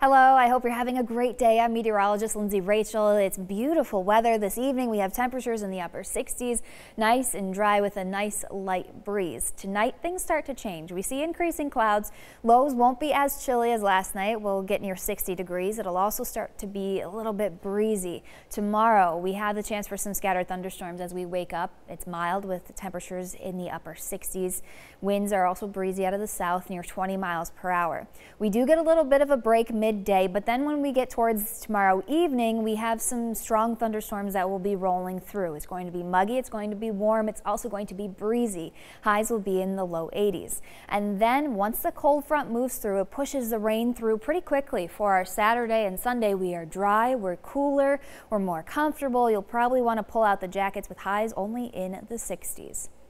Hello, I hope you're having a great day. I'm meteorologist Lindsay Rachel. It's beautiful weather this evening. We have temperatures in the upper 60s, nice and dry with a nice light breeze. Tonight, things start to change. We see increasing clouds. Lows won't be as chilly as last night. We'll get near 60 degrees. It'll also start to be a little bit breezy. Tomorrow, we have the chance for some scattered thunderstorms as we wake up. It's mild with temperatures in the upper 60s. Winds are also breezy out of the south near 20 miles per hour. We do get a little bit of a break midday, but then when we get towards tomorrow evening, we have some strong thunderstorms that will be rolling through. It's going to be muggy, it's going to be warm, it's also going to be breezy. Highs will be in the low 80s. And then once the cold front moves through, it pushes the rain through pretty quickly. For our Saturday and Sunday, we are dry, we're cooler, we're more comfortable. You'll probably want to pull out the jackets with highs only in the 60s.